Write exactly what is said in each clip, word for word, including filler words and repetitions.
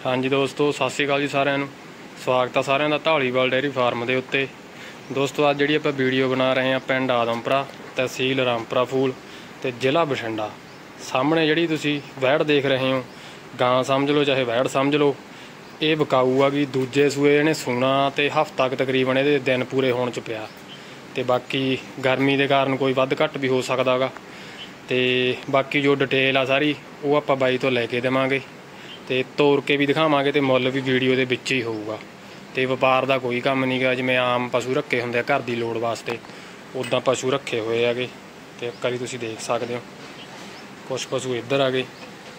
हाँ जी दोस्तों, सत श्री अकाल जी सारिਆਂ ਨੂੰ। स्वागत है सारिਆਂ ਦਾ ਢਾਲੀਵਾਲ डेयरी फार्म के उत्ते। दोस्तों अज जी आप वीडियो बना रहे हैं पिंड आदमपुरा, तहसील रामपुरा फूल तो जिला बठिंडा। सामने जी तुसी वैड़ देख रहे हो, गां समझ लो चाहे वैड़ समझ लो, ये विकाऊ आ गई। दूजे सूए इन्हें सूना तो हफ्ता क तकरीबन ये दिन पूरे होने च पिया। तो बाकी गर्मी के कारण कोई वध घट भी हो सकता गा। तो बाकी जो डिटेल आ सारी वो आप बाई तो लैके देवांगे तो तोड़ के भी दिखावांगे तो मुल भी वीडियो के विच ही होऊगा। तो व्यापार का कोई काम नहीं गा, जिवें आम पशु रखे होंदे घर की लोड़ वास्ते उदां पशु रखे हुए है। तो एक बारी तुसीं देख सकते हो, कुछ पशु इधर आ गए।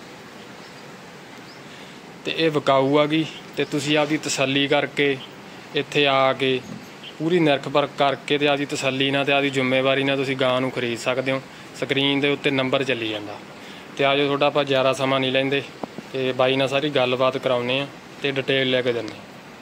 तो ये विकाऊ आ गई। तो तुसीं आपकी तसल्ली करके इत्थे आके पूरी निरख परख करके तो आपकी तसल्ली नाल ते आपकी जिम्मेवारी नाल तुसीं गां नूं खरीद सकते हो। स्क्रीन के उत्ते नंबर चली जाता। तो आज थोड़ा आप ज़्यादा समा नहीं लेंदे ते बाई नाल सारी गलबात कराउने आ ते डिटेल लैके दिंदे।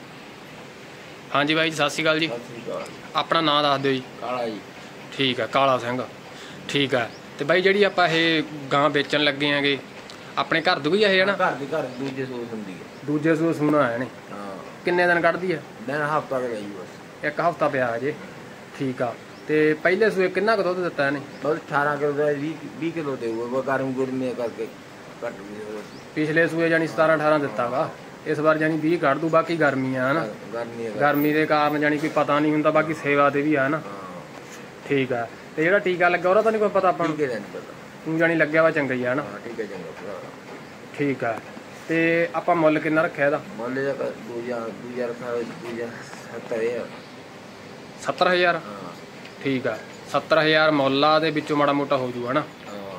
हाँ जी बाई जी, सत श्री अकाल जी। अपना नाम दस दो जी। काला जी। ठीक है, काला सिंह। ठीक है। तो बाई जी आप गां बेचन लगे हैं अपने घर दू ही है ना? घर दी घर दूजे सूए सुनदी है। दूजे सूए सूना है ने? हां। किन्ने दिन कढ़दी है? दिन हफ्ता का गई बस। एक हफ्ता पिया अजे। ठीक आ। ते पहले सूए कितना क दुध दिता इहने? बस अठारह किलो दा बीस किलो दे हुए गर्म गुरमी करके कट गई। पिछले सूए जानी सतारह अठारह दिता वा, इस बार जानी बीस कढ़ दू। बाकी गर्मी है ना, गर्मी गर्मी के कारण जानी कोई पता नहीं होंदा। बाकी सेवा ते भी है ना। ठीक है। तो जिहड़ा टीका लग्या ओहदा तां नहीं कोई पता आपां नूं? तूं जानी लग्या वा चंगा ही है ना? ठीक है, चंगा। ठीक है। तो आपां मुੱਲ किन्ना रखिया इहदा? मुੱਲ ਦਾ दूजा दूजा रखा दूजा सत्तर हज़ार। सत्तर हज़ार? ठीक है, सत्तर हज़ार मुੱਲ आ, दे विचों माड़ा मोटा हो जू है ना?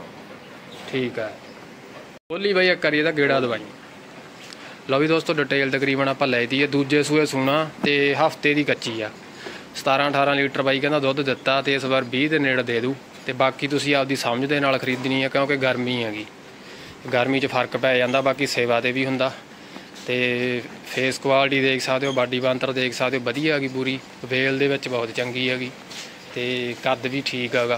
ठीक है। बोली बई एक करिए गेड़ा दवाई। लो भी दोस्तों, डिटेल तकरीबन आप लै दी है। दूजे सूए सूना तो हफ्ते की कच्ची आ। सतारह अठारह लीटर बाई कहना दुध दिता तो इस बार बीस के नेड़े दे दूँ। तो बाकी तुसीं आपदी समझ दे नाल खरीदनी है, क्योंकि गर्मी हैगी। गर्मी च फर्क पै जांदा। बाकी सेवा ते भी हुंदा। ते फेस क्वालिटी देख सकते हो, बाडी बांतर देख सकते हो, वधिया हैगी पूरी। वेल दे विच बहुत चंगी हैगी ते कद भी ठीक हैगा।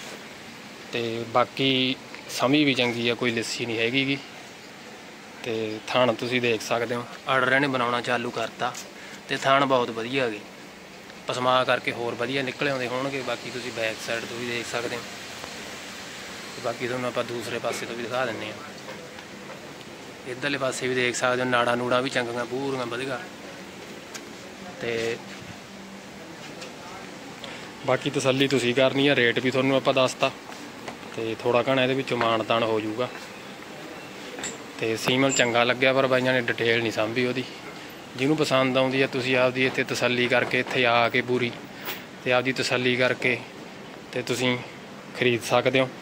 ते बाकी समी भी चंगी है, कोई लिस्सी नहीं हैगी। तो थान तुसीं देख सकते हो, आर्डर इहने बनाउणा चालू करता। तो थान बहुत वधिया हैगी, पसमा करके होर वधिया निकले आउंदे होणगे। बाकी तुसीं बैक साइड तो भी देख सकते हो। बाकी तुहानूं आपां दूसरे पासे तो भी दिखा दिंदे आ। इधरले पासे भी देख सकते हो, नाड़ा नूड़ा भी चंगियां पूरियां वधिया। ते बाकी तसल्ली तुसीं करनी है। रेट भी तुहानूं आपां दसता ते थोड़ा घणा इहदे विचों माण-ताण हो जाऊगा। तो सीमन चंगा लग्या, पर बाइयां ने डिटेल नहीं समझी उहदी। जिन्हों पसंद आउंदी है तुसीं आपदी इत्थे तसल्ली करके इत्थे आके पूरी ते आपदी तसल्ली करके ते तुसीं खरीद सकते हो।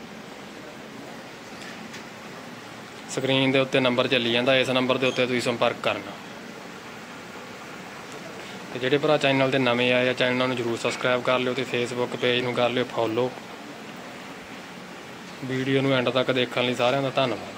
स्क्रीन के उत्ते नंबर चली जाता, इस नंबर के उत्ते तुसीं संपर्क करना। ते जिहड़े भरा चैनल ते नवें आए चैनल नूं जरूर सबसक्राइब कर लिओ ते फेसबुक पेज नूं कर लिओ फॉलो। वीडियो नूं एंड तक देखण लई सारिआं दा धन्नवाद।